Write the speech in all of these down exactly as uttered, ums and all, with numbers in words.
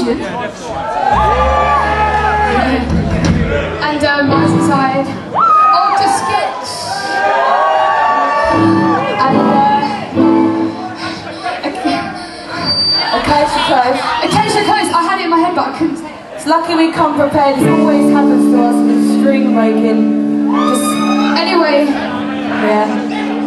Vision. And um, Rise Inside, Alter Sketch, and uh, Acacia Close. Acacia Close. I had it in my head, but I couldn't say it. It's lucky we come prepared. This always happens to us with string breaking. Just anyway. Yeah.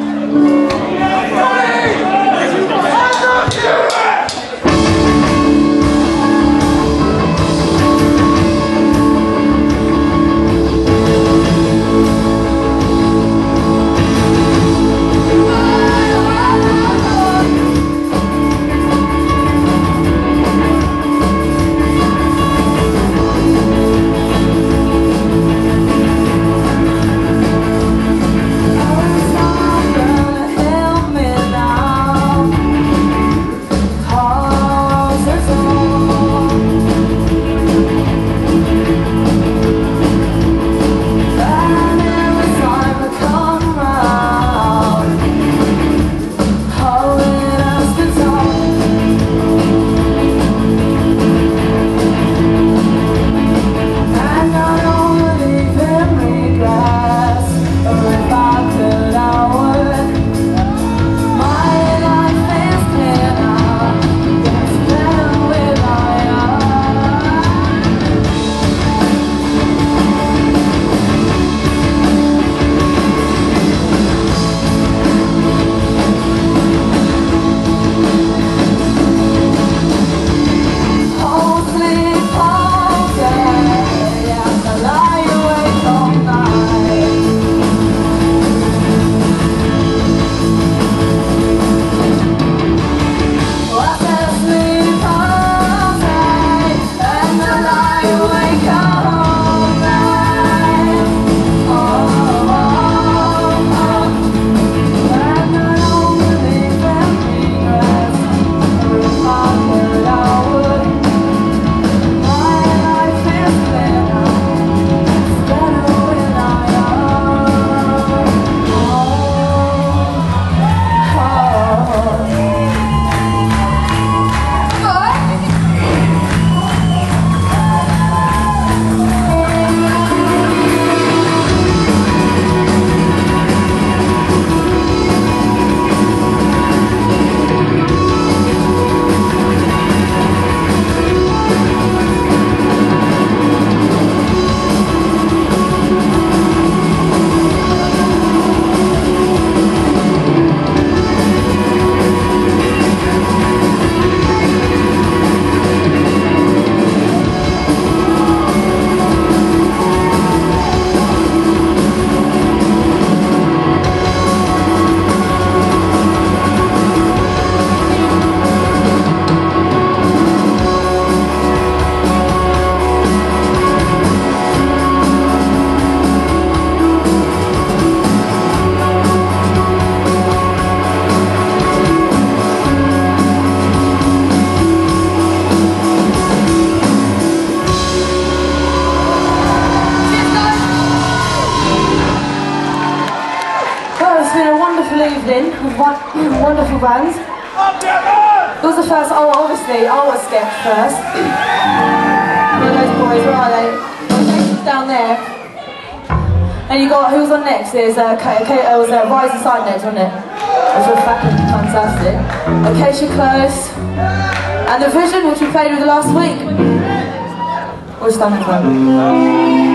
Evening with one wonderful bands. It was the first, oh obviously, I was sketch first. Where are those boys, where are they? Well, down there. And you got, who was on next? There's uh, K K it was uh, Rise Inside next, wasn't it? It was fucking fantastic. Acacia Close. And The Vision, which we played with last week. What's that from?